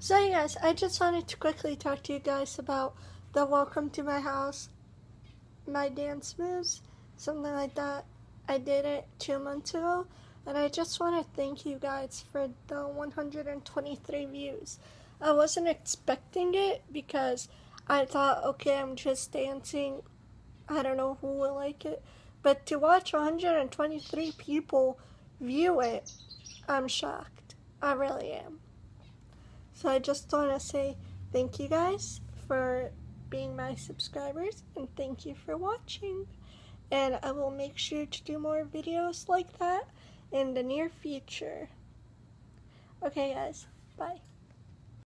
So hey guys, I just wanted to quickly talk to you guys about the welcome to my house, my dance moves, something like that. I did it 2 months ago, and I just want to thank you guys for the 123 views. I wasn't expecting it because I thought, okay, I'm just dancing, I don't know who will like it, but to watch 123 people view it, I'm shocked. I really am. So I just want to say thank you guys for being my subscribers, and thank you for watching. And I will make sure to do more videos like that in the near future. Okay guys, bye.